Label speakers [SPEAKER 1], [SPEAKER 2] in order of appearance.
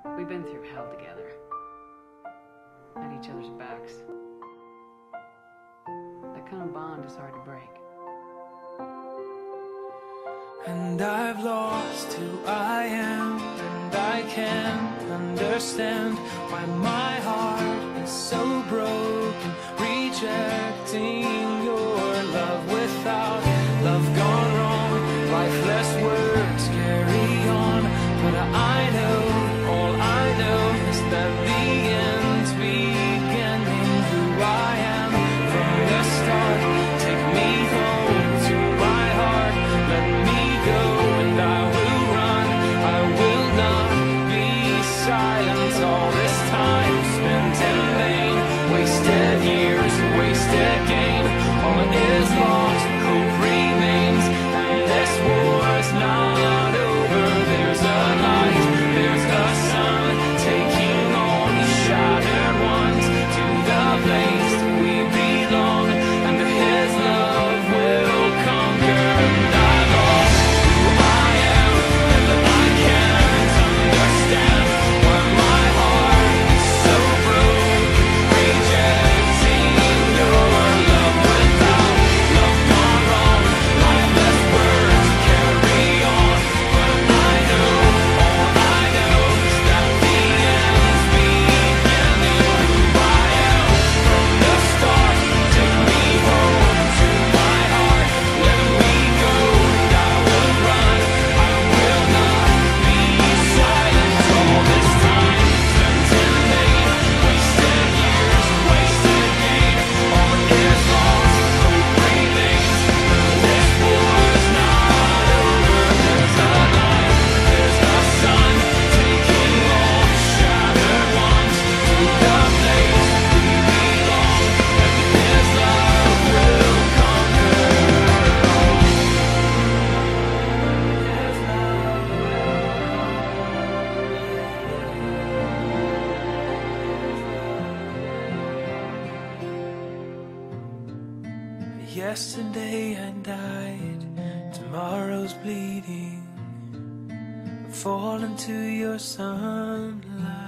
[SPEAKER 1] We've been through hell together, at each other's backs. That kind of bond is hard to break.
[SPEAKER 2] And I've lost who I am, and I can't understand why my heart is so broken, rejecting your love. Without love gone wrong, lifeless words carry on. But I know, all I know is that the end's beginning. Who I am from the start, take me home to my heart, let me go, and I will run. I will not be silent. All this time spent in vain, wasted years, wasted gain. All is lost, hope remains, and this war's not over. There's a light, there's a sun, taking all the shattered ones to the place we belong, and His love will conquer. And I lost who I am, and I can't understand why my heart is so broken, rejecting your love. Without love gone wrong, lifeless words carry on. But I know, all I know is that the end's beginning. Who I am from the start, take me home to my heart, let me go, and I will run. I will not be silent. All this time spent in vain, wasted years, wasted gain. All is lost, hope remains, and this war is not over. There's a light, there's a sun, taking all the shattered ones to the place we belong, and His love will conquer all. His love will. Yesterday I died, tomorrow's bleeding. Fall into your sunlight.